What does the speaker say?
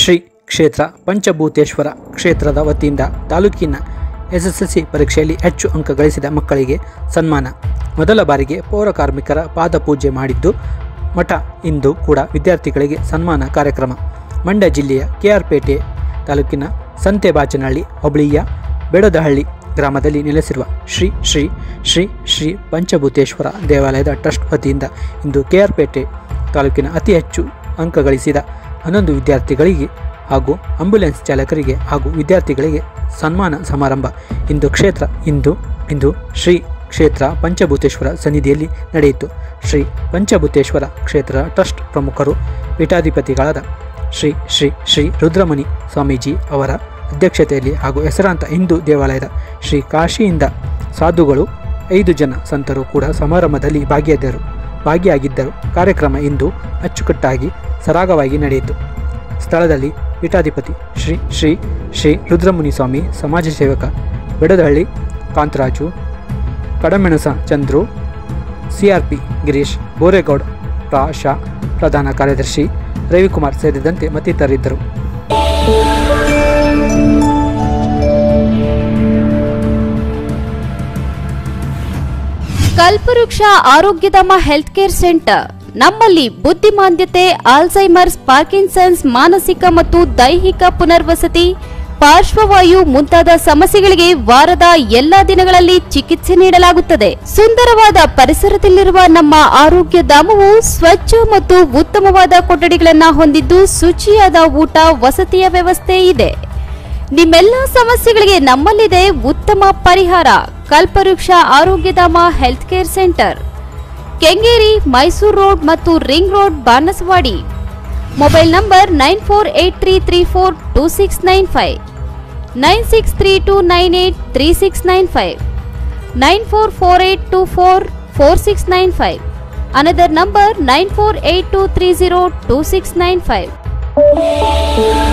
ಶ್ರೀ ಕ್ಷೇತ್ರ ಪಂಚಭೂತೇಶ್ವರ ಕ್ಷೇತ್ರದ ವತಿಯಿಂದ ತಾಲೂಕಿನ SSLC ಪರೀಕ್ಷೆಯಲ್ಲಿ ಹೆಚ್ಚು ಅಂಕ ಗಳಿಸಿದ ಮಕ್ಕಳಿಗೆ ಸನ್ಮಾನ. ಮೊದಲ ಬಾರಿಗೆ ಪೌರ ಕಾರ್ಮಿಕರ ಪಾದಪೂಜೆ ಮಾಡಿದ್ದು ಮಠ. ಇಂದು ಕೂಡ ವಿದ್ಯಾರ್ಥಿಗಳಿಗೆ ಸನ್ಮಾನ ಕಾರ್ಯಕ್ರಮ. ಮಂಡ್ಯ ಜಿಲ್ಲೆಯ KR ಪೇಟೆ ತಾಲೂಕಿನ ಸಂತೆಬಾಚನಹಳ್ಳಿ ಹೋಬಳಿಯ ಬೆಡದಹಳ್ಳಿ ಗ್ರಾಮದಲ್ಲಿ ನೆಲೆಸಿರುವ ಶ್ರೀ ಶ್ರೀ ಶ್ರೀ ಶ್ರೀ ಪಂಚಭೂತೇಶ್ವರ ದೇವಾಲಯದ ಟ್ರಸ್ಟ್ ವತಿಯಿಂದ ಇಂದು KR ಪೇಟೆ ತಾಲೂಕಿನ ಅತಿ ಹೆಚ್ಚು ಅಂಕ ಗಳಿಸಿದ 11 ವಿದ್ಯಾರ್ಥಿಗಳಿಗೆ ಹಾಗೂ ಆಂಬ್ಯುಲೆನ್ಸ್ ಚಾಲಕರಿಗೆ ಹಾಗೂ ವಿದ್ಯಾರ್ಥಿಗಳಿಗೆ ಸನ್ಮಾನ ಸಮಾರಂಭ ಇಂದು ಶ್ರೀ ಕ್ಷೇತ್ರ ಪಂಚಭೂತೇಶ್ವರ ಸನ್ನಿಧಿಯಲ್ಲಿ ನಡೆಯಿತು. ಶ್ರೀ ಪಂಚಭೂತೇಶ್ವರ ಕ್ಷೇತ್ರ ಟ್ರಸ್ಟ್ ಪ್ರಮುಖರು ಪೀಠಾಧಿಪತಿಗಳಾದ ಶ್ರೀ ಶ್ರೀ ಶ್ರೀ ರುದ್ರಮುನಿ ಸ್ವಾಮೀಜಿ ಅವರ ಅಧ್ಯಕ್ಷತೆಯಲ್ಲಿ ಹಾಗೂ ಹೆಸರಾಂತ ಹಿಂದೂ ದೇವಾಲಯದ ಶ್ರೀ ಕಾಶಿಯಿಂದ ಸಾಧುಗಳು 5 ಜನ ಸಂತರು ಕೂಡ ಸಮಾರಂಭದಲ್ಲಿ ಭಾಗಿಯಾಗಿದ್ದರು. ಕಾರ್ಯಕ್ರಮ ಇಂದು ಅಚ್ಚುಕಟ್ಟಾಗಿ ಸರಾಗವಾಗಿ ನಡೆಯಿತು. ಸ್ಥಳದಲ್ಲಿ ಪೀಠಾಧಿಪತಿ ಶ್ರೀ ಶ್ರೀ ಶ್ರೀ ರುದ್ರಮುನಿ ಸ್ವಾಮಿ, ಸಮಾಜ ಸೇವಕ ಬೆಡದಹಳ್ಳಿ ಕಾಂತರಾಜು, ಕಡಮೆಣಸ ಚಂದ್ರು, CRP ಗಿರೀಶ್, ಬೋರೇಗೌಡ ಶಾ, ಪ್ರಧಾನ ಕಾರ್ಯದರ್ಶಿ ರವಿಕುಮಾರ್ ಸೇರಿದಂತೆ ಮತ್ತಿತರರಿದ್ದರು. ಕಲ್ಪವೃಕ್ಷ ಆರೋಗ್ಯಧಾಮ ಹೆಲ್ತ್ ಕೇರ್ ಸೆಂಟರ್. ನಮ್ಮಲ್ಲಿ ಬುದ್ಧಿಮಾಂದ್ಯತೆ, ಆಲ್ಝೈಮರ್ಸ್, ಪಾರ್ಕಿನ್ಸನ್ಸ್, ಮಾನಸಿಕ ಮತ್ತು ದೈಹಿಕ ಪುನರ್ವಸತಿ, ಪಾರ್ಶ್ವವಾಯು ಮುಂತಾದ ಸಮಸ್ಯೆಗಳಿಗೆ ವಾರದ ಎಲ್ಲಾ ದಿನಗಳಲ್ಲಿ ಚಿಕಿತ್ಸೆ ನೀಡಲಾಗುತ್ತದೆ. ಸುಂದರವಾದ ಪರಿಸರದಲ್ಲಿರುವ ನಮ್ಮ ಆರೋಗ್ಯ ಧಾಮವು ಸ್ವಚ್ಛ ಮತ್ತು ಉತ್ತಮವಾದ ಕೊಠಡಿಗಳನ್ನು ಹೊಂದಿದ್ದು ಶುಚಿಯಾದ ಊಟ ವಸತಿಯ ವ್ಯವಸ್ಥೆ ಇದೆ. ನಿಮ್ಮೆಲ್ಲ ಸಮಸ್ಯೆಗಳಿಗೆ ನಮ್ಮಲ್ಲಿದೆ ಉತ್ತಮ ಪರಿಹಾರ. Kalpavriksha Arogyadhama health care centre, Kengeri, Mysore road ಮತ್ತು ring road, Banasavadi. Mobile number 9483342695, 9632983695, 9448244695. Another number 9482302695.